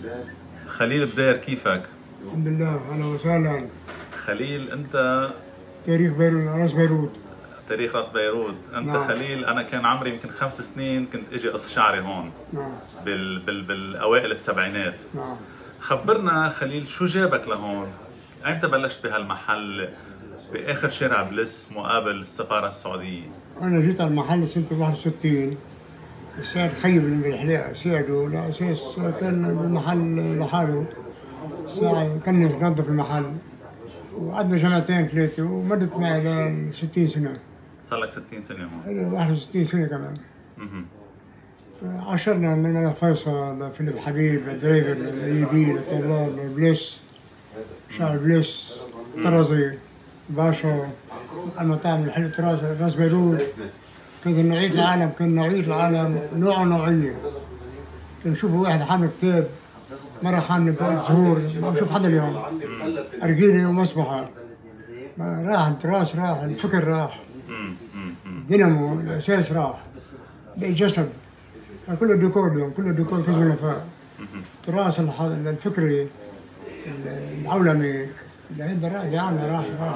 خليل بدير، كيفك؟ الحمد لله. اهلا وسهلا. خليل انت تاريخ بيروت، راس بيروت. تاريخ راس بيروت. انت نعم. خليل، انا كان عمري يمكن 5 سنين كنت اجي قص شعري هون نعم. بالاوائل السبعينات. نعم. خبرنا خليل، شو جابك لهون؟ ايمتى بلشت بهالمحل باخر شارع بلس مقابل السفاره السعوديه؟ انا جيت على المحل سنة 61. السيد خيب من بالحلاقة ساعده على اساس كان المحل لحاله. ساعة كان ينظف المحل، وقعدنا جمعتين ثلاثة ومدت معي ل 60 سنة. صار لك 60 سنه هون. إلى 61 سنة كمان. مهم. عاشرنا من فيصل، فيليب حبيب، دريفر، الايبي، الطلاب، البليس، شارع بليس، طرزي، باشا، المطاعم الحلوة، راس بيروت. كان نوعية العالم، نوع نوعية. كان نشوف واحد حامل كتاب، مرة حامل زهور، ما بشوف حدا اليوم. أرجيلة ومسبحة. راح التراث، راح الفكر، راح الدينامو، الأساس راح، بقي جسد. كله ديكور اليوم، كله ديكور كذب الوفاء. التراث الفكري العولمي اللي هيدا راح يعمل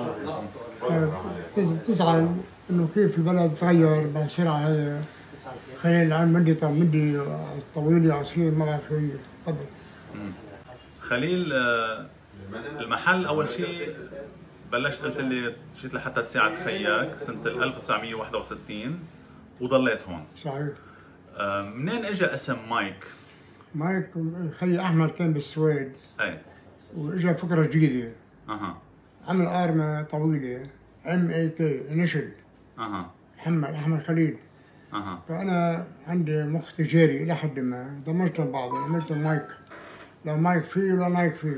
راح. تزعل انه كيف البلد تغير بسرعه هي. خليل العام مدي طويل قصير، ما بعرف شو هي. تفضل. خليل، المحل اول شيء بلشت قلت لي جيت لحتى تساعد خياك سنه 1961 وضليت هون. صحيح. منين اجى اسم مايك؟ مايك خي احمد كان بالسويد. اي. واجا فكره جديده. اها. عمل ارمه طويله، MAK انيشل. اها. محمد احمد خليل. اها. فانا عندي مخ تجاري الى حد ما، دمجتهم ببعض عملت مايك. لا مايك فيه ولا مايك فيه.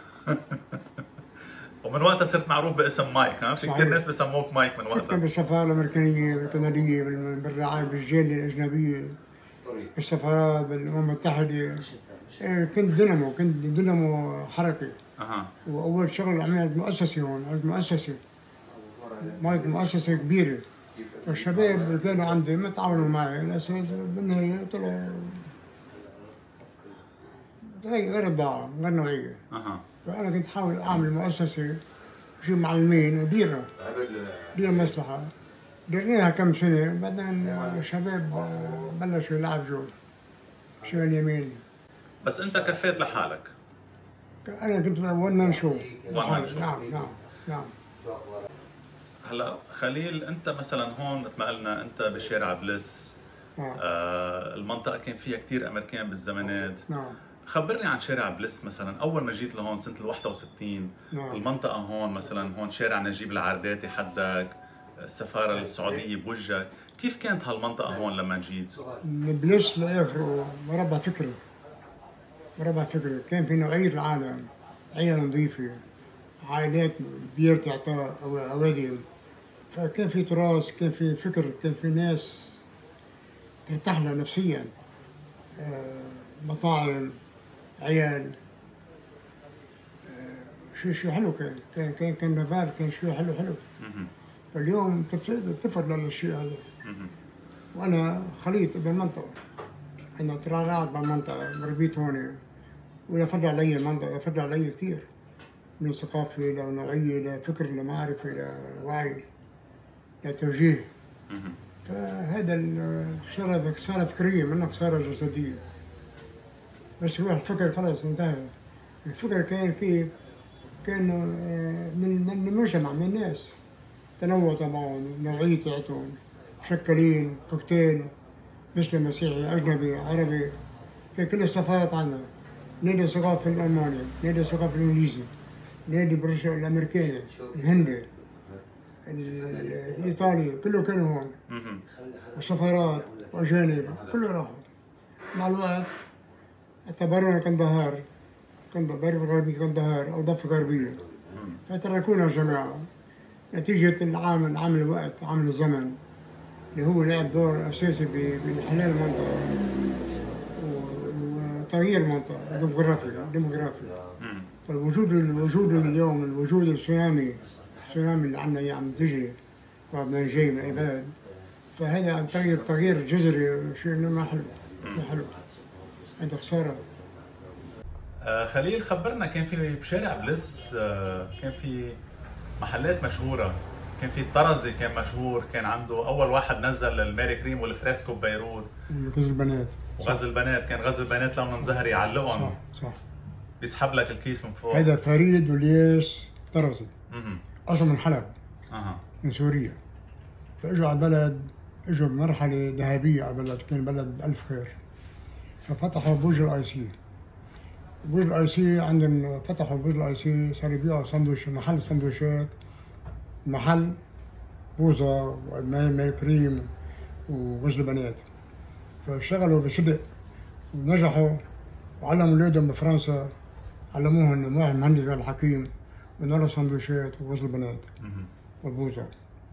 ومن وقتها صرت معروف باسم مايك، ها؟ في كثير ناس بسموك مايك من كنت وقتها. بالسفاره الامريكانيه، الكنديه، بالرعايه، بالجاليه الاجنبيه، بالسفارات، بالامم المتحده. كنت دينامو حركي. اها. واول شغل عملت مؤسسه هون، عملت مؤسسه مايك، مؤسسه كبيره. فالشباب اللي كانوا عندي ما تعاونوا معي على اساس بالنهايه طلعوا غير الضاعه، غير نوعيه. اها. فانا كنت احاول اعمل مؤسسه، شيء معلمين وديرها، دير مصلحه. درناها كم سنه، بعدين الشباب بلشوا يلعبوا شمال يمين. بس انت كفيت لحالك. انا كنت ون مان شو. مان شو. نعم نعم نعم. هلا خليل، انت مثلا هون مثل ما قلنا انت بشارع بلس. نعم. المنطقه كان فيها كثير امريكان بالزمانات. نعم. خبرني عن شارع بلس مثلا اول ما جيت لهون سنه ال 61. نعم. المنطقه هون مثلا، هون شارع نجيب العرداتي حدك، السفاره السعوديه بوجهك، كيف كانت هالمنطقه هون لما جيت؟ من بلش لاخره مربع فكري. مربع فكري كان في نوعيه العالم، عيال نظيفه، عائلات بيرت اعطاء اوادم. فكان في تراث، كان في فكر، كان في ناس ترتاح لها نفسيا. مطاعم، عيال. شو حلو كان. كان نفال، كان شيء حلو حلو. اليوم تفر للشيء هذا. وانا خليط بالمنطقه. انا ترعرعت بالمنطقه، ربيت هون. ولا فضل علي المنطقه، فضل علي كثير، من ثقافه الى نوعيه الى فكر الى معرفه الى وعي الى توجيه. فهذا خساره فكريه، منها خساره جسديه. بس هو الفكر خلاص انتهى. الفكر كان كيف؟ كان من المجتمع، من الناس. تنوع تبعهم، نوعية تاعتهم، مشكلين، كوكتيل، مسلم، مسيحي، أجنبي، عربي. في كل الثقافات عنا. نادي الثقافة الألماني، نادي الثقافة الإنجليزي، نادي بريطانيا، الأمريكاني، الهندي، الإيطالي، كله كانوا هون. وسفارات وأجانب، كله راحوا. مع الوقت اعتبرونا كندهار، بر غربي كندهار أو ضفة غربية. فتركونا الجماعة نتيجة عامل الوقت، عامل الزمن، اللي هو لعب دور أساسي بانحلال المنطقة وتغيير المنطقة ديموغرافي. الوجود اليوم، الوجود السونامي اللي عندنا إياه عم تجري وعم جاي من عباد. فهذا عم تغيير جذري، شيء ما حلو، ما حلو. هذا خسارة. خليل خبرنا، كان في بشارع بلس كان في محلات مشهورة، كان في الطرزي كان مشهور، كان عنده أول واحد نزل الماري كريم والفريسكو ببيروت غزل البنات. وغزل البنات، كان غزل البنات لونه زهري يعلقهم. صح. بيسحب لك الكيس من فوق. هذا فريد والياس طرزي. أصلا من حلب. من سوريا. فاجوا على البلد، اجوا بمرحلة ذهبية على البلد، كان بلد ألف خير. ففتحوا برج الآي سي. برج الآي سي عندهم، فتحوا برج الآي سي، صاروا يبيعوا سندويش، محل سندويشات، محل بوظة وماي كريم وغزل البنات. فاشتغلوا بصدق ونجحوا، وعلموا اولادهم بفرنسا، علموهم واحد مهندس الحكيم، بنوا سندويشات وغزل البنات والبوظة.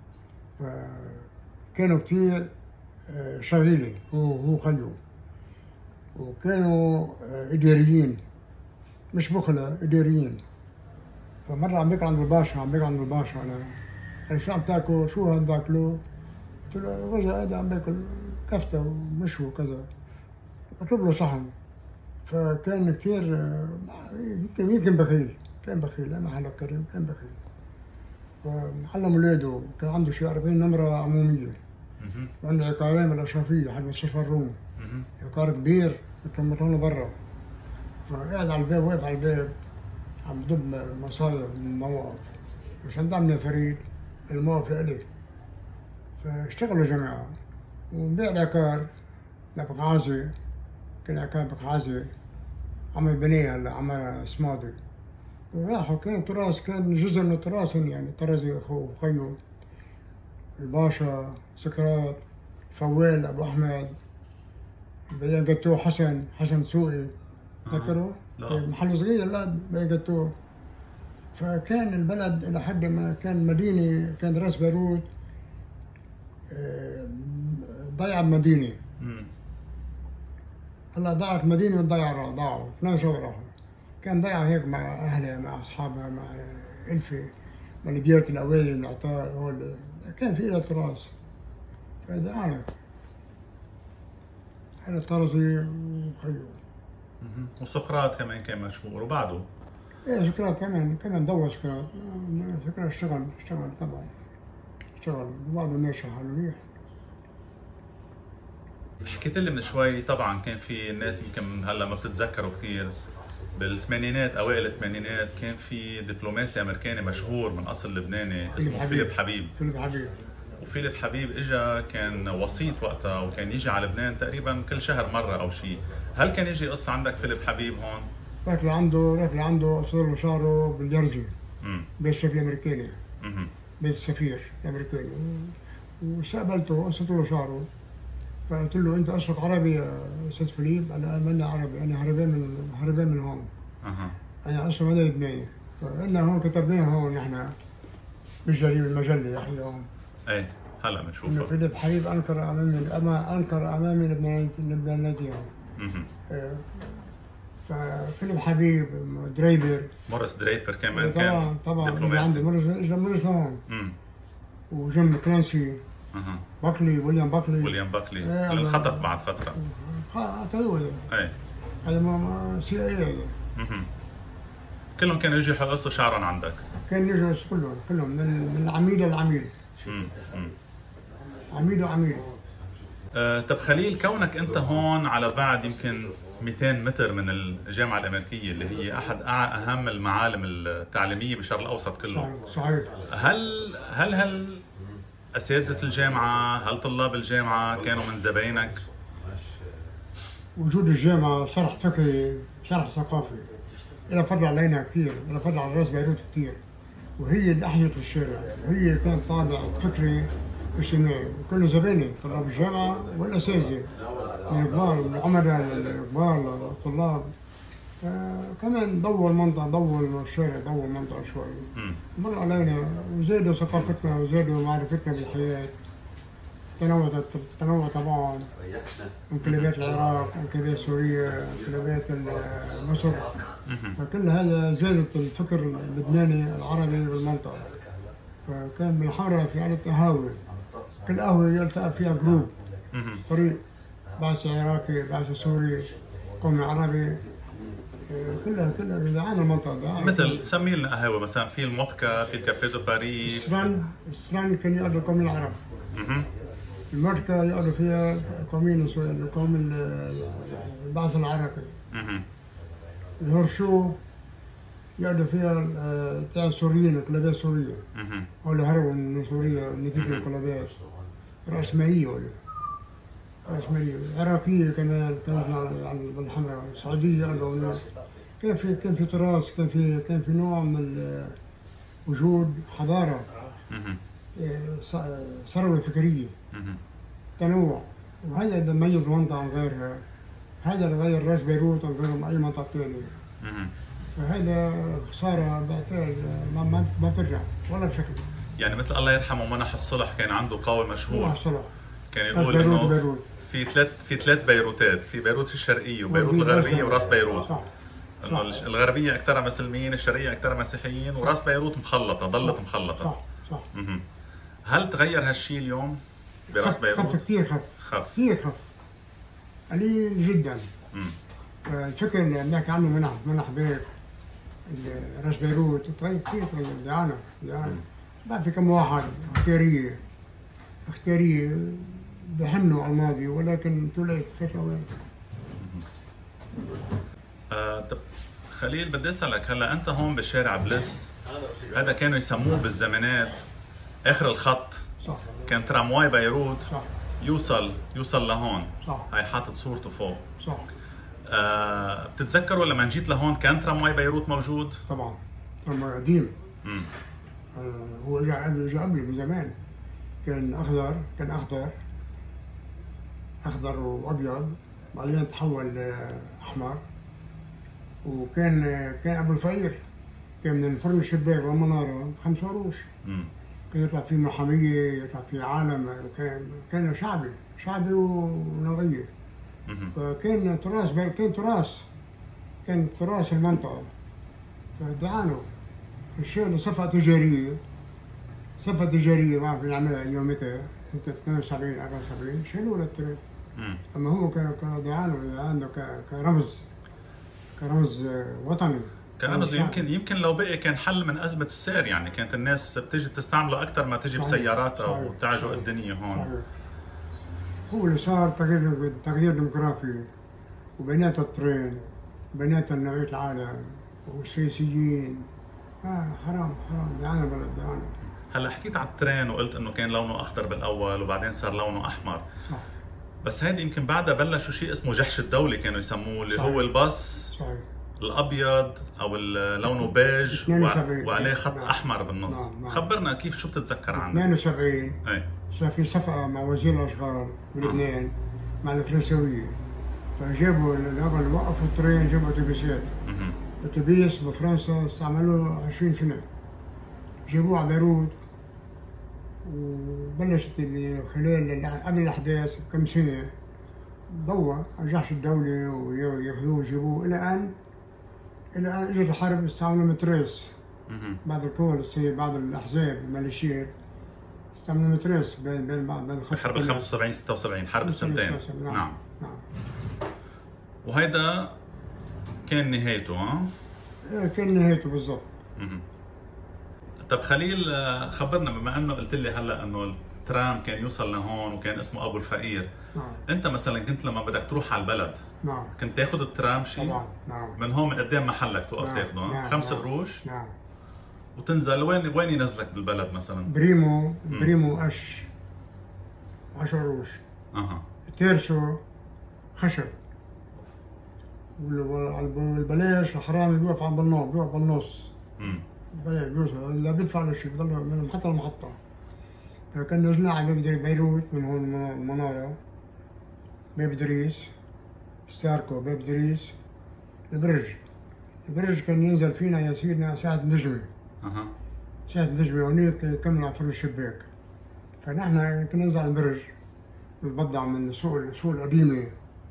فكانوا كتير شغيلة هو خيو، وكانوا إداريين، مش بخلة، إداريين. فمرة عم بيكل عند الباشا، أنا شو عم تاكل؟ شو عم تاكلوا؟ قلت له الرجل هذا عم باكل كفتة ومشوي وكذا، اطلب له صحن. فكان كثير يمكن بخيل، كان بخيل، ما حدا كريم، كان بخيل. فعلم اولاده، كان عنده شي 40 نمرة عمومية، وعنده عقارين بالأشرفية حد مستشفى الروم، عقار كبير مطلونه برا. فقاعد على الباب، واقف على الباب عم بدب مصايب من المواقف، عشان دعمني فريد المواقف لإلي. فاشتغلوا جماعة وبيع العقار لبقعازي، كان عقار بقعازي عمل بنية هلا عمل سماضي. وراحوا، كان تراث، كان جزء من تراثهم، يعني طرزي اخوه وخيو، الباشا سكرات، فوال ابو احمد، بيع جاتوه حسن سوقي، تذكروا؟ محل صغير لا بيع جاتوه. فكان البلد الى حد ما كان مدينه، كان راس بيروت ضيع مدينه. هلا ضاعت مدينه ضاعوا 12 راحوا. كان ضيع هيك مع اهلها، مع اصحابها، مع الفه، مع ديارة الاوائل، من عطاء هول، كان في لها تراث. فاذا انا طرزي وخيو. وسقراط كمان كان مشهور، وبعده ايه سقراط كمان ضوى سقراط. سقراط اشتغل طبعا، وبعده ماشي حاله منيح. حكيت لي من شوي، طبعا كان في الناس يمكن هلا ما بتتذكروا كثير، بالثمانينات اوائل الثمانينات كان في دبلوماسي امريكاني مشهور من اصل لبناني اسمه فيليب حبيب. وفيليب حبيب اجى، كان وسيط وقتها، وكان يجي على لبنان تقريبا كل شهر مره او شيء. هل كان يجي قصه عندك فيليب حبيب هون؟ رحت لعنده قصر له شعره بالجرزي، بيت السفير الامريكاني، بيت السفير الامريكاني، واستقبلته قصته له شعره. فقلت له انت اصلك عربي يا استاذ فيليب؟ انا ماني عربي، انا هربان من هون. انا اصلا ماني لبناني. فقلنا هون كتبناها هون نحن بالجريمه المجله يحيى هون. ايه هلا بنشوفها. انه فيليب حبيب انكر امامي لبنانيتهم. ففيليب حبيب، دريبر، موريس دريبر كمان طبعا عندي موريس هون. وجيم كلانسي، ويليام باكلي اللي انخطف بعد فترة. قتلوه. ايه هذا سي اي. كلهم كانوا يجوا يحقصوا شعرا عندك؟ كانوا يجوا كلهم من العميد للعميد. عميد. طب خليل، كونك انت هون على بعد يمكن 200 متر من الجامعة الأمريكية اللي هي أحد أهم المعالم التعليمية بالشرق الأوسط كله. صحيح. هل أساتذة الجامعة، هل طلاب الجامعة كانوا من زباينك؟ وجود الجامعة شرح فكري، شرح ثقافي، إلى فضل علينا كثير، إلى فضل على راس بيروت كثير. وهي اللي أحيت الشارع، وهي كانت طابع فكري اجتماعي، وكل زبايني طلاب الجامعة والأساتذة، من الكبار، من العملاء الكبار للطلاب. كمان ضووا المنطقة، ضووا الشارع، ضووا المنطقة شوي. مر علينا وزادوا ثقافتنا وزادوا معرفتنا بالحياة. تنوع طبعا، انقلابات العراق، انقلابات سوريا، انقلابات مصر. فكل هذا زادت الفكر اللبناني العربي بالمنطقة. فكان بالحمراء في عدة قهاوي، كل قهوة يلتقى فيها جروب، فريق، بعث عراقي، بعث سوري، قومي عربي. كلها جدعانه المنطقه ده. مثل سمي لنا قهوه مثلا، في المودكا، في الكافيه دو باري. السران كان يقعدوا قومين العرب. المودكا يقعدوا فيها قومين القوم البعث العراقي. الهرشو يقعدوا فيها تاع السوريين، الانقلابات السوريه. هؤلاء هربوا من سوريا نتيجه الانقلابات رأسمالية ولا رأسمالية. العراقية كمان كانت على الحمراء، السعودية قالوا كان في تراث، كان في نوع من وجود حضارة، ثروة فكرية، تنوع، وهذا اللي ميز المنطقة عن غيرها. هذا اللي غير راس بيروت عن غير أي منطقة ثانية. فهذا خسارة بعتقد ما بترجع ولا بشكل. يعني مثل الله يرحمه منح الصلح كان عنده قول مشهور، الصلح كان يقول انه في ثلاث بيروتات، في بيروت الشرقيه وبيروت الغربيه وراس بيروت. صح. انه الغربيه اكثرها مسلمين، الشرقيه اكثرها مسيحيين، وراس بيروت مخلطه، ضلت مخلطه. صح. هل تغير هالشيء اليوم براس بيروت؟ خف كثير، كثير خف قليل جدا. الفكر اللي بنحكي عنه منح بيت راس بيروت تغير كثير، تغير دعانا. بعد في كم واحد اختيارية بحنوا على الماضي، ولكن توليت فترة وين. طب خليل بدي اسالك، هلا انت هون بشارع بليس، هذا كانوا يسموه بالزمانات اخر الخط. صح. كان ترامواي بيروت. صح. يوصل لهون. صح. هاي حاطط صورته فوق. صح. بتتذكروا لما جيت لهون كان ترامواي بيروت موجود؟ طبعا ترامواي قديم. هو جا قبل من زمان. كان اخضر وابيض، بعدين تحول احمر. وكان ابو الفقير كان من الفرن الشباك والمناره 5 قروش. كان يطلع فيه محاميه، يطلع فيه عالم، كان شعبي ونوعيه. فكان تراث المنطقه. فدعانوا الشيء صفقه تجاريه ما بعرف نعملها يومتها، انت 72 74 شالوا له التراب. اما هو دعانه كرمز وطني. كرمز يمكن لو بقي كان حل من ازمه السير، يعني كانت الناس بتيجي تستعمله اكثر ما تجي بسياراتها وتعجق الدنيا هون. هو اللي صار تغيير ديموغرافي، وبينات الترين، بينات نوعيه العالم والسياسيين. حرام دعانا بلد دعانا. هلا حكيت على الترين وقلت انه كان لونه اخضر بالاول وبعدين صار لونه احمر. صح. بس هيدي يمكن بعدها بلشوا شيء اسمه جحش الدولي كانوا يسموه، اللي هو الباص. صحيح. الابيض او لونه بيج وعليه خط احمر بالنص. نعم. خبرنا كيف، شو بتتذكر عنه؟ 72 صار في صفقه مع وزير الاشغال بلبنان مع الفرنسويه، فجابوا وقفوا الترين، جابوا اتوبيسات. اتوبيس بفرنسا استعملوه 20 سنه، جابوه على بيروت. وبلشت اللي خلال قبل الاحداث بكم سنه ضوى الجحش الدولي وياخذوه ويجيبوه الى ان اجت الحرب. استعملوا متريس بعد الكول، بعض الاحزاب الميليشيات استعملوا متريس بين حرب ال 75 76 حرب السنتين. نعم. وهيدا كان نهايته. كان نهايته بالضبط. طب خليل، خبرنا، بما انه قلت لي هلا انه الترام كان يوصل لهون وكان اسمه ابو الفقير. انت مثلا كنت لما بدك تروح على البلد كنت تاخذ الترام شيء؟ طبعا. من هون من قدام محلك توقف تاخذه 5 قروش. وتنزل وين ينزلك بالبلد مثلا؟ بريمو قش 10 قروش. تيرسو خشب. والبلاش الحرامي بيوقف على بالنص. لا بيدفع له شيء، بضل من المحطة للمحطة. فكان نزلنا على باب بيروت، من هون المنارة، باب دريس، ستاركو، باب دريس، البرج كان ينزل فينا يا سيدنا ساعة نجمة. ساعة نجمة هونيك يكمل على فرن الشباك. فنحن كنا ننزل على البرج نتبضع من السوق القديمة.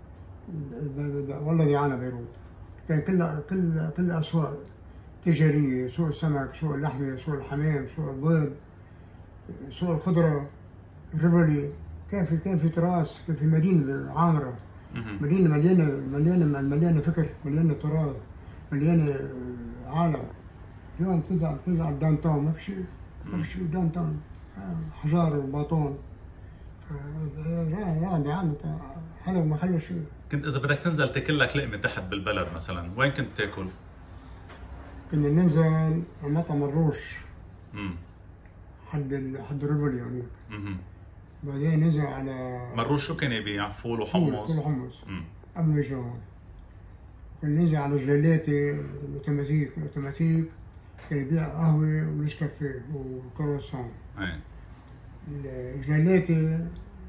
والله دعانا بيروت. كان كل أسواق تجارية، سوق السمك، سوق اللحمة، سوق الحمام، سوق البيض، سوق الخضرة، ريفولي. كان في تراث، كان في مدينة عامرة، مدينة مليانة فكر، مليانة تراث، مليانة عالم. اليوم تطلع داون تاون ما في شيء، ما في شيء داون تاون، حجار وباطون. لا حلو ما خلوا شيء. كنت اذا بدك تنزل تاكل لك لقمه تحت بالبلد مثلا وين كنت تاكل؟ كنا ننزل مطعم الروش حد الريفولي هونيك. بعدين نزل على مروش شو كان يبيع؟ فول وحمص؟ فول وحمص قبل ما يجي هون. كنا ننزل على جلالاتي الأوتوماتيك كان يبيع قهوة ونسكافيه وكرواسون. الجلالاتي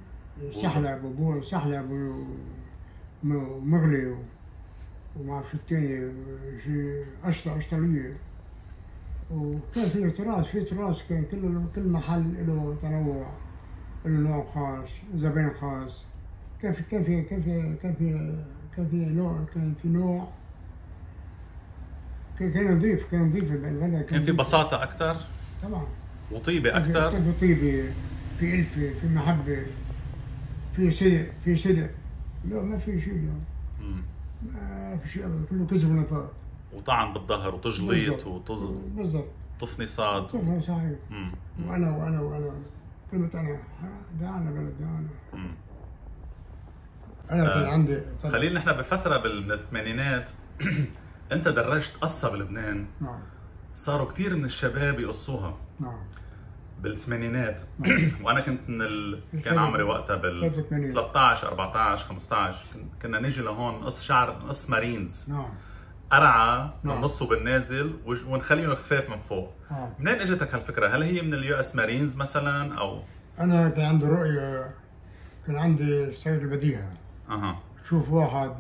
سحلب ومغلي وما بعرف شو الثاني شي أشطلية. وكان في تراث كان كل محل له تنوع، له نوع خاص، زبائن خاص. كان في نوع كان نظيف بالبلد. كان في بساطة أكثر؟ طبعا. وطيبة أكثر؟ كان في طيبة، في ألفة، في محبة، في صدق. لا ما في شيء اليوم. ما في شيء أبدا، كله كذب ونفاق. وطعن بالظهر وتجليط بالضبط. طفني صاد. طفني صحيح. وأنا كلمة أنا دعانا بلد دعانا. أنا كان عندي خلينا نحن بفترة بالثمانينات أنت درجت قصة بلبنان. نعم. صاروا كثير من الشباب يقصوها. نعم. بالثمانينات. وأنا كنت كان عمري وقتها 13 14 15 كنا نيجي لهون نقص شعر، نقص مارينز. نعم. قرعة نصه بالنازل ونخليهم خفاف من فوق. منين اجتك هالفكرة؟ هل هي من اليو اس مارينز مثلا او؟ أنا كان عندي رؤية، كان عندي سير البديهة. شوف واحد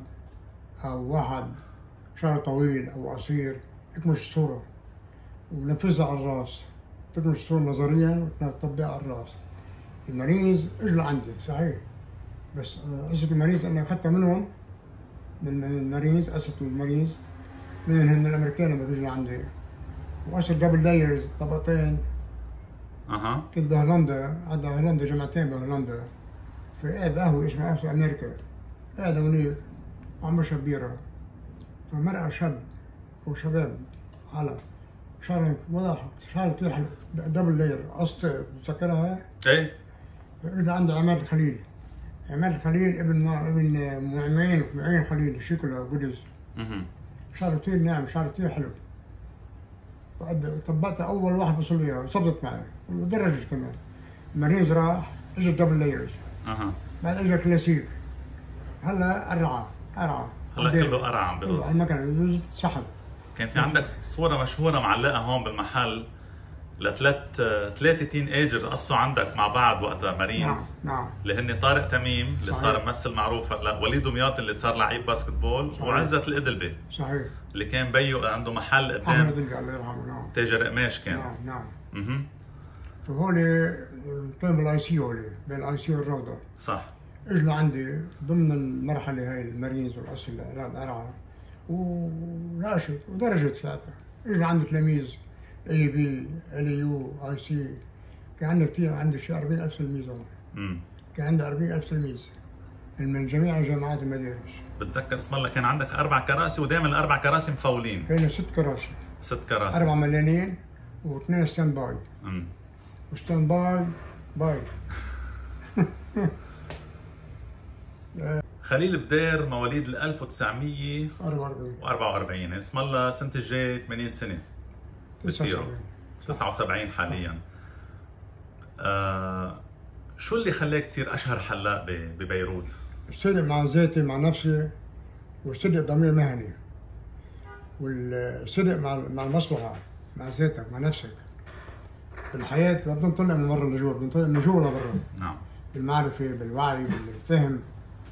شعره طويل أو قصير تكمش الصورة ونفذها على الراس، تكمش الصورة نظريا وتطبقها على الراس. المارينز اجوا عندي صحيح، بس قصة المارينز أنا أخذتها منهم، من المارينز، قصة المارينز من الأمريكان لما بيجوا عندي. وقصة دبل لايرز طبقتين. كنت بهولندا، عندنا هولندا جامعتين بهولندا، في قاعد بقهوة اسمها قهوة أمريكا، قاعد هونيك عم بشرب بيرة، فمرأة شاب أو شباب على شعر واضح، شعر كتير حلو، دبل لاير، قصة بتذكرها؟ ايه. إجا عندي عماد الخليل، ابن معين خليل، شيكولا جودز. شعر كتير ناعم، شعر كتير حلو. طبقتها أول واحد بوصل لي صبت معي ودرجت كمان. المارينز راح، اجى دبل لايرز. بعد اجى كلاسيك. هلا قرعة. هلا كله قرعة عم برز. المكنة سحب. كان في عندك صورة مشهورة معلقة هون بالمحل ثلاثة تين ايجر قصوا عندك مع بعض وقتها مارينز. نعم. اللي هن طارق تميم اللي صار ممثل معروف هلا، وليد دمياط اللي صار لعيب باسكتبول، وعزت الإدلبي. صحيح. اللي كان بيو عنده محل قدام أحمد الإدلبي الله يرحمه. نعم. تاجر قماش كان. نعم. فهولي كان بالاي سي يو، بين الاي سي يو والروضة. صح. اجوا عندي ضمن المرحلة هاي المارينز والأصل القرعة وناشط ودرجت ساعتها. اجوا عندي تلاميذ اي بي ال يو اي سي، كان عندي كثير، عندي شي 40,000 تلميذ هون. كان عندي 40,000 تلميذ من جميع جامعات المدارس. بتذكر اسم الله كان عندك 4 كراسي ودائما الأربع كراسي مفولين. كانوا 6 كراسي. 6 كراسي. 4 مليانين و2 ستاند باي. وستاند باي. خليل بدير مواليد 1944. اسم الله سنة الجاي 80 سنة بصيروا 79 حاليا. شو اللي خلاك تصير أشهر حلاق ببيروت؟ الصدق مع ذاتي، مع نفسي، والصدق ضمير مهني، والصدق مع المصلحة، مع ذاتك، مع نفسك. بالحياة ما بنطلع من برا لجوا، بنطلع من جوا لبرا. نعم. بالمعرفة، بالوعي، بالفهم،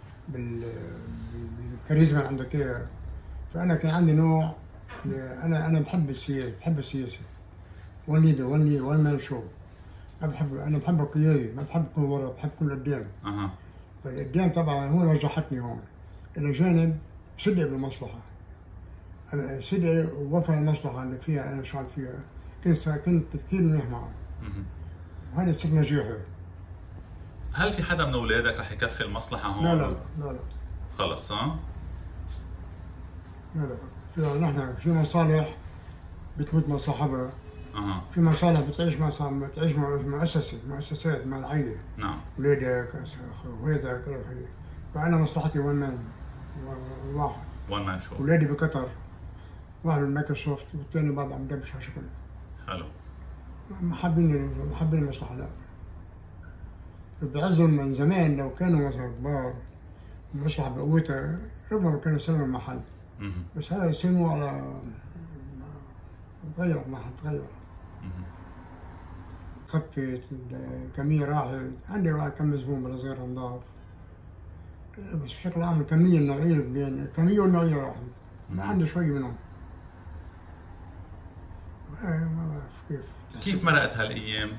بالكاريزما اللي عندك اياها. فأنا كان عندي نوع، أنا بحب السياسة. وان ليدر، وان مان شو. أنا بحب القيادة، ما بحب أكون ورا، بحب أكون قدام. فالقدام طبعا هو نجحتني هون. إلى جانب صدق بالمصلحة. أنا صدق ووفى المصلحة اللي فيها أنا شغال فيها. كنت كثير منيح معه. وهذا سر نجاحي. هل في حدا من أولادك رح يكفي المصلحة هون؟ لا. خلص لا. يعني نحن في مصالح بتموت مع صاحبها، في مصالح بتعيش مع مؤسسات مع العائلة. نعم. ولادك اخواتك فأنا مصلحتي واحد. وان مان شو. ولادي بقطر، واحد من مايكروسوفت والثاني بعد عم دبش على شغل. حلو. محبين المصلحة. لا بعزهم من زمان لو كانوا مثلا كبار المصلحة بقوتها ربما كانوا سلموا المحل. بس هذا سلموا على تغير المحل، تغير. خفت الكمية راحت، عندي كم زبون بلا صغير نضاف، بس بشكل عام الكمية النوعية بين الكمية والنوعية راحت، ما عندي شوي منهم. ما بعرف كيف مرقت هالأيام؟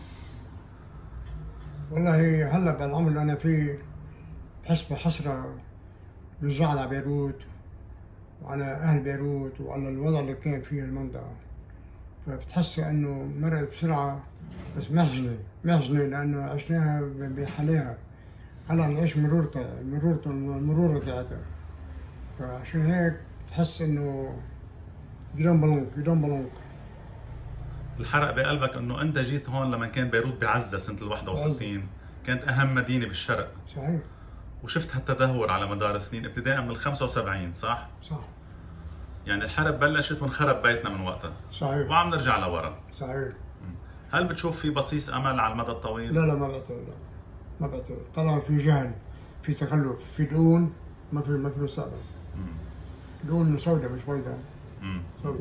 والله هلا بالعمر اللي أنا فيه بحس بحسرة، بزعل على بيروت وعلى أهل بيروت وعلى الوضع اللي كان فيه المنطقة، فبتحس إنه مرقت بسرعة، بس محزنة لأنه عشناها بحالها، هلا نعيش المرور تاعتها، فعشان هيك بتحس إنه يدون بلونك. الحرق بقلبك إنه أنت جيت هون لما كان بيروت بعزة سنة ال 61، كانت أهم مدينة بالشرق. صحيح. وشفت هالتدهور على مدار السنين ابتداء من ال 75، صح؟ صح. يعني الحرب بلشت وانخرب بيتنا من وقتها. صحيح. وعم نرجع لورا. صحيح. هل بتشوف في بصيص امل على المدى الطويل؟ لا ما بعتقد، ما بعتقد. طالما في جهل، في تخلف، في دون، ما في مستقبل. دون سوداء مش بيضاء. سوداء.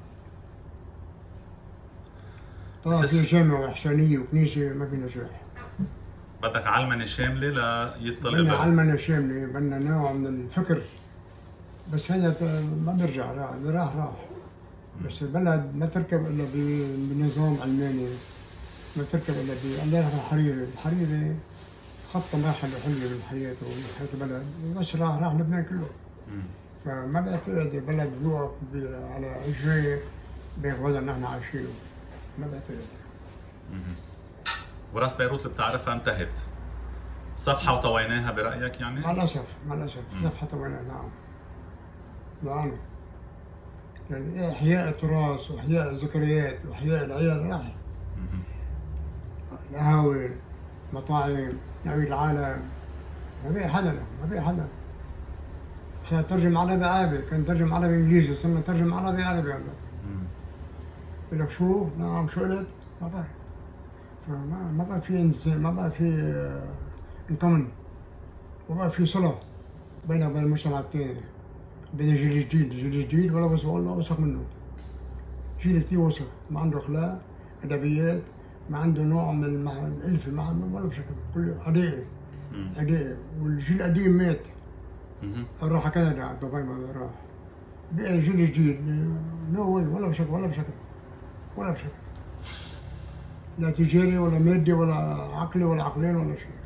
طالما في جامعة وإحسانية وكنيسة ما في نجاح. بدك علمنة شاملة ليطلع. بدنا علمنة شاملة، بدنا نوع من الفكر، بس هذا ما بيرجع، راح. بس البلد ما تركب الا بنظام علماني، ما تركب الا الله يرحم الحريري خط مراحل حلوه من حياته ومن حياه البلد، بس راح لبنان كله. فما بعتقد البلد بيوقف على اجريه بوضع نحن عايشينه، ما بعتقد. وراس بيروت اللي بتعرفها انتهت، صفحه وطويناها برايك يعني؟ مع الاسف صفحه طويناها. نعم. يعني إحياء التراث وإحياء الذكريات وإحياء العيال راحت. القهاوي، مطاعم، نعيد العالم، ما في حدا. عشان ترجم عربي كان ترجم عربي إنجليزي، صرنا نترجم عربي هلا. بقول لك شو؟ نعم شو قلت؟ ما بعرف. فما بقى في انكمن، ما بقى في صلة بيننا وبين المجتمع الثاني. بدنا جيل جديد ولا بس والله وسخ منه. جيل كثير وسخ، ما عنده اخلاق، ادبيات، ما عنده نوع من الالفه، ولا بشكل، كله عدائي. والجيل القديم مات، راح كندا دبي، ما راح. بقى جيل جديد نو واي، ولا بشكل. لا تجاري ولا مادي ولا عقلي ولا عقلين ولا شيء.